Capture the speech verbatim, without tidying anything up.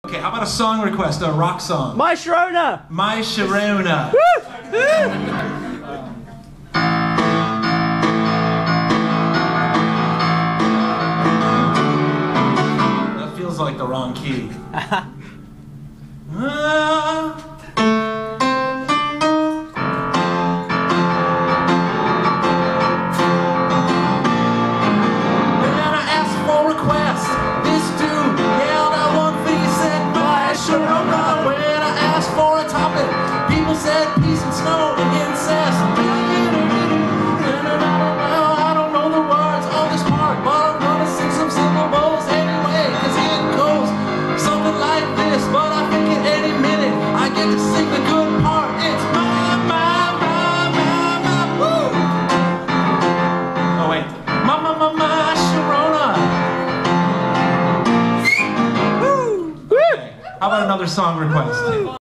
Okay, how about a song request, a rock song? My Sharona! My Sharona. That feels like the wrong key. Ah. Said peace and snow and incest. I don't know the words of this part, but I'm gonna sing some syllables anyway, cause it goes something like this. But I think at any minute I get to sing the good part. It's my, my, my, my, my, woo! Oh wait, my, my, my, my Sharona. Woo! Okay. How about another song request?